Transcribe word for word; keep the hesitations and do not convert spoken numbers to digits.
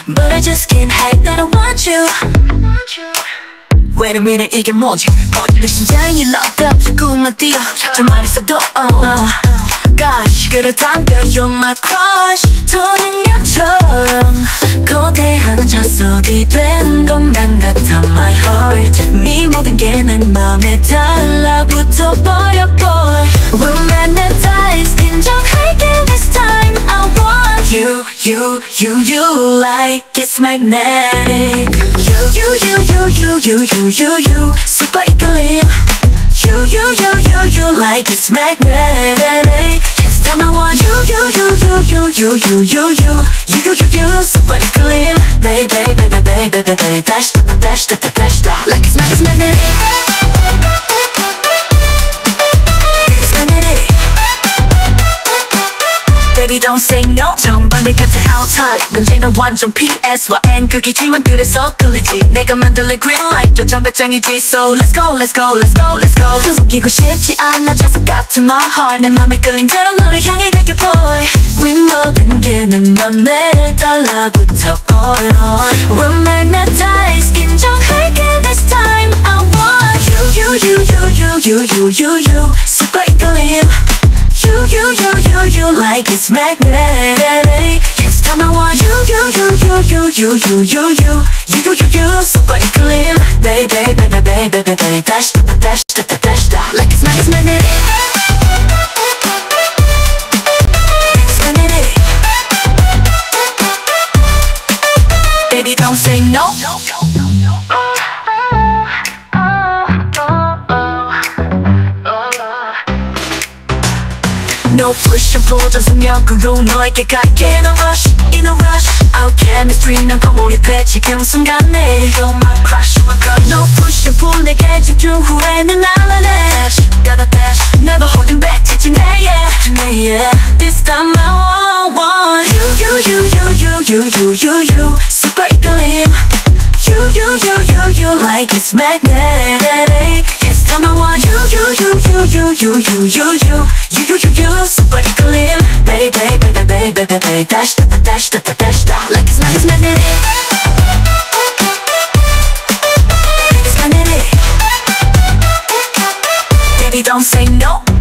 But I just can't hide that I want you. Wait a minute, 이게 뭐지? 내 심장이 locked up 자꾸만 뛰어 좀만 있어도 oh, oh. Gosh, 그렇다면 you're my crush 초능력처럼 거대한 저 속이 된 것만 같아 my heart 네 모든 게 내 맘에 달라붙어버려 boy We'll magnetize 인정할게 this time I want you, you, you, you like it's magnetic You, you, you, you, you, you, you, you, you super equilibrium You, you, you, you, you like it's magnetic This time I want you, you, you, you, you, you, you, you, you You, you, you, you, super equilibrium Baby, baby, baby, baby, baby Dash, dash, dash, dash, dash Like it's magnetic It's magnetic Baby don't say no 정반대 같은 outside 문제는 완전 피에스와 N 극이지만 그래서 끌리지 내가 만들래 green light 저 정배짱이지 So let's go let's go let's go let's go 숨기고 싶지 않아 자석 같은 my heart 내 맘에 끌린 대로 너를 향해 갈게 boy We 모든 게 내 맘에 달라붙어 boy We'll magnetize 인정할게 this time I want you you you you you you you you you super equilibrium You, you, you, you, you like it's magnetic This time I want you, you, you, you, you, you, you, you, you You, you, you, you, super equilibrium Baby, baby, baby, baby, baby Dash, dash, dash, dash, dash Like it's magnetic, it's magnetic It's magnetic Baby, don't say no No push and pull 전속력으로 너에게 갈게 In a rush, in a rush Our chemistry 난 거울입해 지금 순간에 You're my crush, oh my god No push and pull 내게 집중 후에는 날아내 Gotta dash, never holding back 지치네 yeah, yeah This time I want you You, you, you, you, you, you, you, you Super equilibrium You, you, you, you, you like it's magnetic This time I want you, you, you, you, you, you, you, you, you You, you, you, you, super equilibrium Baby, baby, baby, baby, baby Dash, dash, dash, dash, dash, dash Like it's magnetic, it's magnetic It's magnetic Baby, don't say no